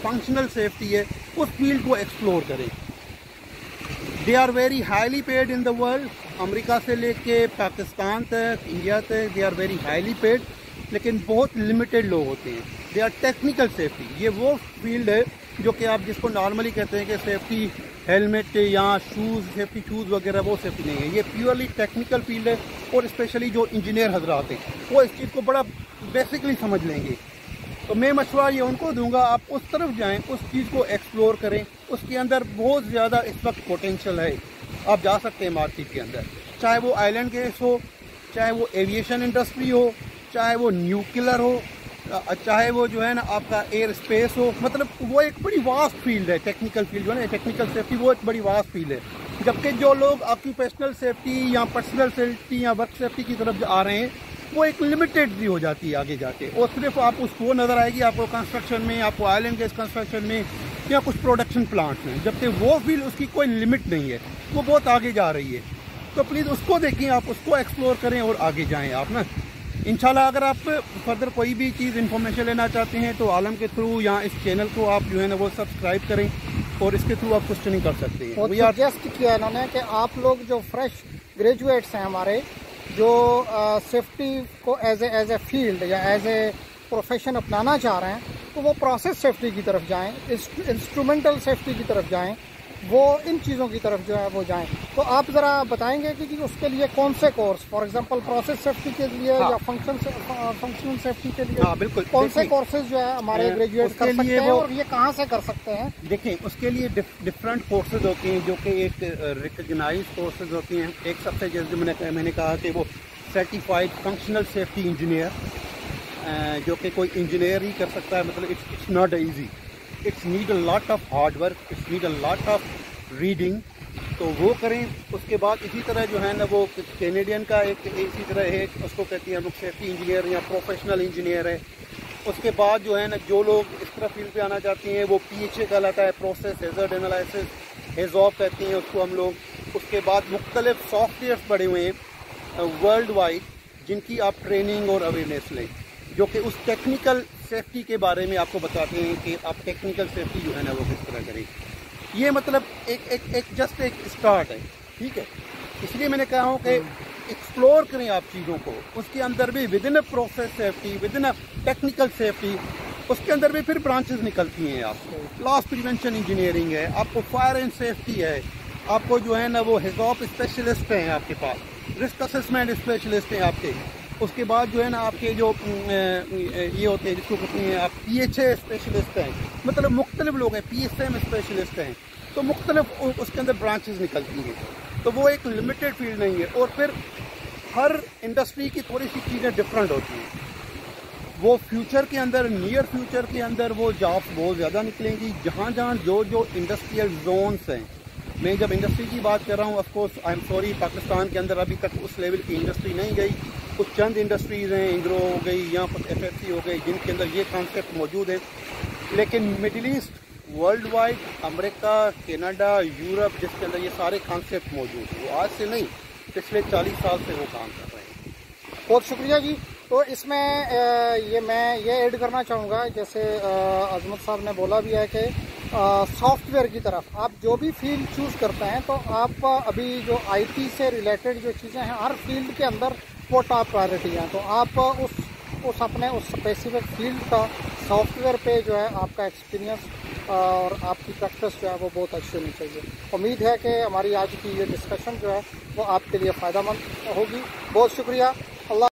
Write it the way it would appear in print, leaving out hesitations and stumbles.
Functional safety है उस field को एक्सप्लोर करें। They are very highly paid in the world, America से लेके पाकिस्तान तक, इंडिया तक, they are very highly paid, लेकिन बहुत लिमिटेड लोग होते हैं। दे आर टेक्निकल सेफ्टी, ये वो फील्ड है जो कि आप जिसको नॉर्मली कहते हैं कि सेफ्टी हेलमेट या शूज़, सेफ्टी शूज़ वगैरह, वो सेफ्टी नहीं है। ये प्योरली टेक्निकल फील्ड है और स्पेशली जो इंजीनियर हजरात हैं वो इस चीज़ को बड़ा बेसिकली समझ लेंगे। तो मैं मशवरा ये उनको दूंगा, आप उस तरफ जाएं, उस चीज़ को एक्सप्लोर करें, उसके अंदर बहुत ज़्यादा इस वक्त पोटेंशियल है। आप जा सकते हैं मार्केट के अंदर, चाहे वो आइलैंड गैस हो, चाहे वो एविएशन इंडस्ट्री हो, चाहे वो न्यूक्लियर हो, चाहे वो जो है ना आपका एयर स्पेस हो, मतलब वो एक बड़ी वास्ट फील्ड है। टेक्निकल फील्ड जो है ना, टेक्निकल सेफ्टी, वो एक बड़ी वास्ट फील्ड है। जबकि जो लोग ऑक्यूपेशनल सेफ्टी या पर्सनल सेफ्टी या वर्क सेफ्टी की तरफ आ रहे हैं वो एक लिमिटेड सी हो जाती है आगे जाके, और सिर्फ आप उसको नज़र आएगी आपको कंस्ट्रक्शन में, आपको ऑयल एंड गैस कंस्ट्रक्शन में या कुछ प्रोडक्शन प्लांट में, जबकि वो फील्ड उसकी कोई लिमिट नहीं है, वो बहुत आगे जा रही है। तो प्लीज़ उसको देखें, आप उसको एक्सप्लोर करें और आगे जाएँ आप ना। इंशाल्लाह अगर आप फर्दर कोई भी चीज़ इन्फॉर्मेशन लेना चाहते हैं तो आलम के थ्रू या इस चैनल को आप जो है ना वो सब्सक्राइब करें और इसके थ्रू आप क्वेश्चनिंग कर सकते हैं। वो सजेस्ट किया इन्होंने कि आप लोग जो फ्रेश ग्रेजुएट्स हैं हमारे, जो सेफ्टी को एज ए फील्ड या एज ए प्रोफेशन अपनाना चाह रहे हैं, तो वो प्रोसेस सेफ्टी की तरफ जाएं, इंस्ट्रूमेंटल सेफ्टी की तरफ जाएं, वो इन चीज़ों की तरफ जो है वो जाएं। तो आप ज़रा बताएंगे कि उसके लिए कौन से course, for example process safety के लिए या फंक्शनल सेफ्टी के लिए, बिल्कुल कौन से कोर्सेज जो है हमारे ग्रेजुएट कर सकते हैं और ये कहाँ से कर सकते हैं? देखें, उसके लिए डिफरेंट कोर्सेज होते हैं जो कि एक रिकग्नाइज कोर्सेज होती हैं। एक सबसे जैसे मैंने कहा कि वो सर्टिफाइड फंक्शनल सेफ्टी इंजीनियर, जो कि कोई इंजीनियर ही कर सकता है, मतलब it's not easy, it's need a lot of hard work, it's need a lot of reading, तो वो करें। उसके बाद इसी तरह जो है ना वो कैनेडियन का एक इसी तरह है, उसको कहती हैं हम लोग सेफ्टी इंजीनियर या प्रोफेशनल इंजीनियर है। उसके बाद जो है ना जो लोग इस तरह फील्ड पे आना चाहते हैं वो PHA कहलाता है, प्रोसेस हैज़र्ड एनालिसिस, HAZOP कहते हैं उसको हम लोग। उसके बाद मुख्तलिफ सॉफ्टवेयर पड़े हुए हैं वर्ल्ड वाइड जिनकी आप ट्रेनिंग और अवेयरनेस लें, जो कि उस टेक्निकल सेफ्टी के बारे में आपको बताते हैं कि आप टेक्निकल सेफ्टी जो है ना वो किस तरह करें। ये मतलब एक जस्ट एक स्टार्ट है, ठीक है। इसलिए मैंने कहा हूँ कि एक्सप्लोर करें आप चीज़ों को, उसके अंदर भी within a process safety, within a technical safety, उसके अंदर भी फिर ब्रांचेस निकलती हैं। आपको लॉस प्रिवेंशन इंजीनियरिंग है, आपको फायर एंड सेफ्टी है, आपको जो है ना वो HAZOP स्पेशलिस्ट हैं आपके पास, रिस्क असेसमेंट स्पेशलिस्ट हैं आपके। उसके बाद जो है ना आपके जो ये होते हैं जिसको कहते हैं आप PHA स्पेशलिस्ट हैं, मतलब मुख्तलिफ लोग हैं, PSM स्पेशलिस्ट हैं, तो मुख्तलिफ उसके अंदर ब्रांचेस निकलती हैं। तो वो एक लिमिटेड फील्ड नहीं है, और फिर हर इंडस्ट्री की थोड़ी सी चीज़ें डिफरेंट होती हैं। वो फ्यूचर के अंदर, नियर फ्यूचर के अंदर वो जॉब्स बहुत ज़्यादा निकलेंगी जहाँ जहाँ जो इंडस्ट्रियल जोन्स हैं। मैं जब इंडस्ट्री की बात कर रहा हूँ, of course I am sorry, Pakistan के अंदर अभी तक उस लेवल की इंडस्ट्री नहीं गई। कुछ चंद इंडस्ट्रीज़ हैं, इंग्रो हो गई या कुछ FFC हो गई, जिनके अंदर ये कॉन्सेप्ट मौजूद है। लेकिन middle east, world wide, America, Canada, Europe, जिसके अंदर ये सारे कॉन्सेप्ट मौजूद हैं, वो आज से नहीं, पिछले 40 साल से वो काम कर रहे हैं। बहुत शुक्रिया जी। तो इसमें मैं ये ऐड करना चाहूँगा, जैसे अजमत साहब ने बोला भी है कि सॉफ्टवेयर की तरफ आप जो भी फील्ड चूज़ करते हैं, तो आप अभी जो IT से रिलेटेड जो चीज़ें हैं हर फील्ड के अंदर वो टॉप प्रायोरिटी है। तो आप उस अपने उस स्पेसिफिक फील्ड का सॉफ्टवेयर पे जो है आपका एक्सपीरियंस और आपकी प्रैक्टिस जो है वो बहुत अच्छी होनी चाहिए। उम्मीद है कि हमारी आज की ये डिस्कशन जो है वो आपके लिए फ़ायदेमंद होगी। बहुत शुक्रिया।